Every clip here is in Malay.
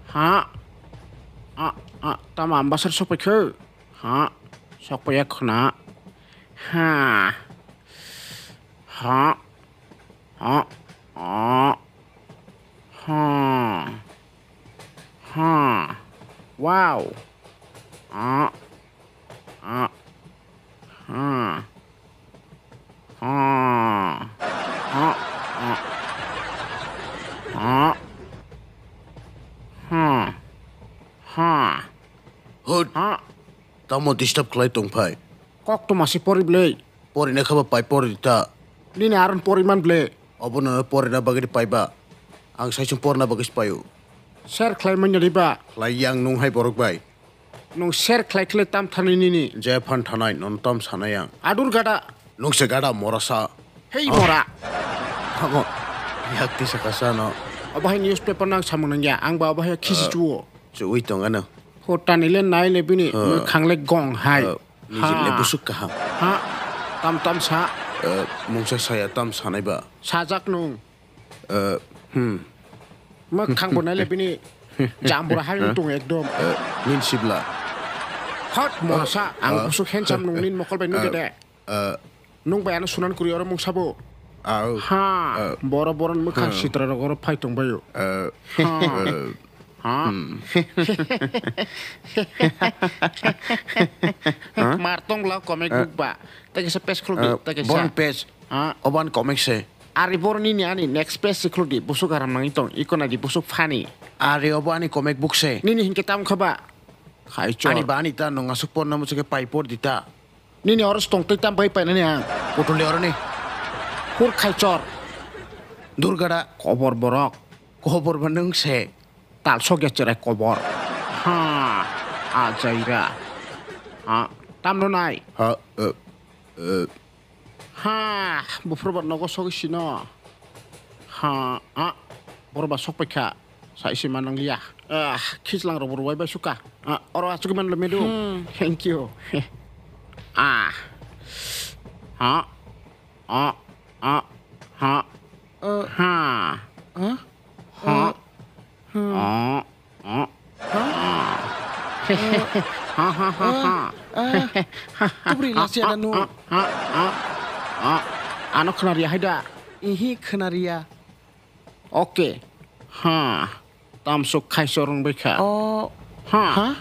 Ha, tama basar sok pakai. Ha, sok pakai kena. Ha, ha, ha, ha, ha, ha. Wow. Ha, ha, ha, ha, ha, ha, ha, ha. Hud, Ha, tamo disturb kelai tong pai. kok tu masih pori blei. Pori na kaba pai pori ta. Ni aron pori man blei. Abu na pori na bagi di pai ba. Ang sai chung pori na bagi payu. Share klay man jadi ba. Kelai yang nung hai borok bai. Nung share klay tam thani ni. Jaya phan thanai non tam sana yang. Adur gada. Nung se gada morasa. Hei mora. Tamo yakti sakasa no. Abah newspaper nang samung nang ya. Ang ba abah kisi chuo. Cui tong ano. Hotan ile nai le bini. Khang le gong hai. Nijit le busuk kaham. Ha. Tam sa. Mungsa saya tam sanai ba. Sajak nung. Ma khang bonai le bini. Jambura hai tung ekdom. Nin sibla. Hot morasa. Ang busuk handsome nung nin mokol bai nu gede. Nung bayana sunan kuri orang mung sabo. Au. Ha. Boro-boro mukhang sitra rogoro pai tong bayo. Ha. Martong lah komik book ba. Tagi sa pes kludi. Tagi sa. Bon page. Oban komik se. Ari bor ni ani next page kludi busuk aram nang itong ikon adi busuk fani. Ari obani komik book se. Nini hin kitam khaba. Khai chor. Ani bani ta nong asupon namu se pai por dita. Nini oros tong titam bai pai nani ang. Putul le orani. Hur khai chor. Durgada Kobor borok. kohobor bandung se. Tal so ge cerai kobor. Ha. Ajaira. Ha. Tam no nai. Ha. Ha. Bufur bat nogo so sino. Ha. Borba sok peka. Sa isi manang liya. Kislang robor wai ba suka. Oro acu man lemedu. Thank you. Ha. Ha. Ha. Ha. Ha. Tu beri nasi ada nu. Ano kenaria haida. Ihi kenaria. Oke. Tam sok khai sorong beka. Oh. Ha.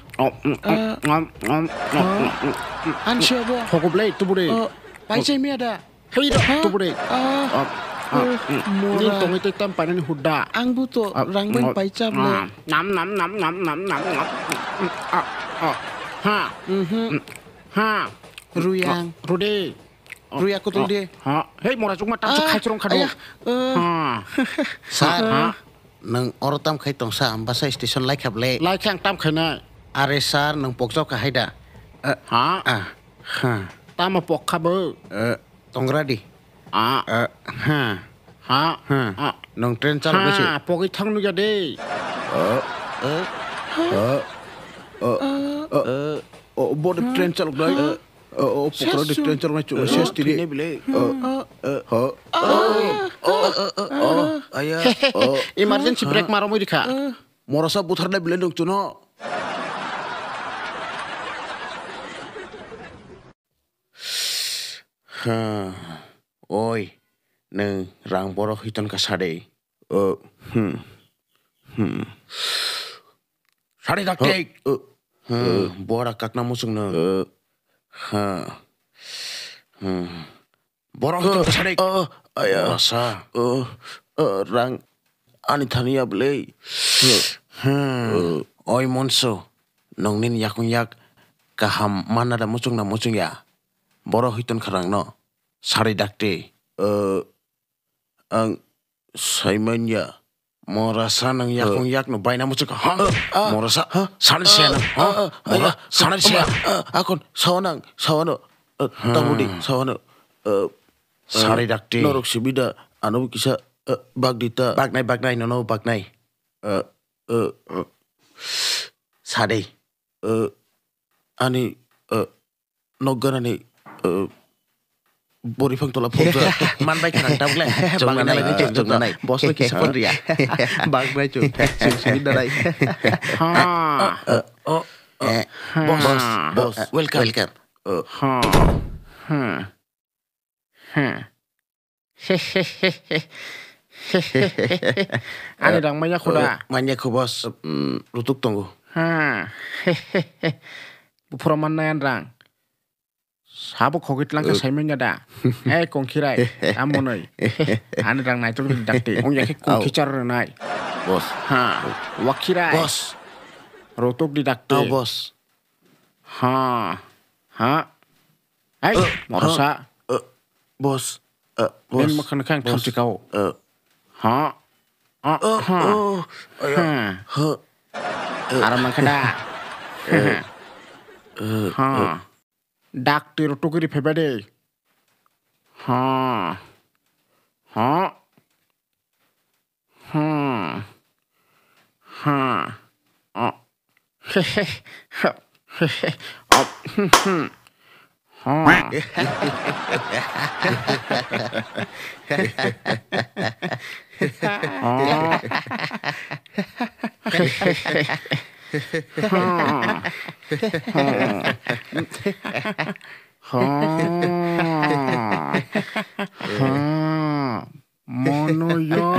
An siapa? Hoko blade tu bude. Pai cai mi ada. Hei dah tu bude. Ni tong itu tam panen huda. Ang buto rang ben pai cam le. Nam. Ha. Ha. Ruyang. Rude. Ruya ko tul dia. Ha. Hei mora cuma tam sok khai sorong kado. Ha. Sar. Nang orotam khai tong sa ambasa station lai khap le. Lai khang tam khai na. Are sar nang pokjau ka haida. Ha. Ha. Tam ma pok khaber. Tongra di. Ha. Nang train chalu ke si. Ha. Poki thang nu ya de. Bod train chalu dai. Pokra di train chalu chu ses tiri. Ne bile. Ayah. Emergency break maro mo dikha. Morasa putar da bile dong chuno. Oi, neng rang borok hiton kasade. Sade dakek. Bora kakna musung na. Borok hiton kasade. Ayah. Rasa. Rang ani thania bele. Oi monso. Nong nin yakung yak kaham mana da musung na musung ya. Borok hiton karang no. Sari dakte. Ang saimanya morasa nang yakung yak no baina musuk morasa sanar siya mora sanar siya akon sawanang sawano tamudi sawano sari dakte norok sibida anu kisa bagdita bagnai nono bagnai sade ani nogana ni Borifang tola photo. Man bai kerang tabuk le. Jong na nai jong na nai. Boss bai kisa pon ria. Bang bai chu. Sing da dai. Oh. Boss. Welcome. Ani dang maya kuda. Manya ko boss. Rutuk tunggu. Bufura manayan rang. Sabuk hogit lang ka saimenya da. Kongkirai. Amonoi. Ani dang nai tulung dakti. Ong yaki kongkicar nai. Boss. Wakirai. Boss. Rutuk di dakti. Oh boss. Morasa. Boss. Nen makan kang kamsi kau. Aram lang kada. Dakti rutuk di pebade. Mono yo.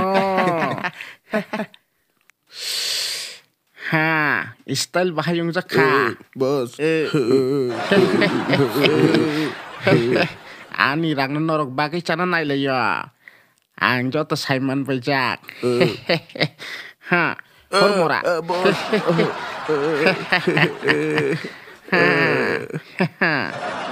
Style bahayong zakha. Boss. Ani rang norok bagai chana nai le yo. Ang jo to Simon Bajak. Hormora. Boss.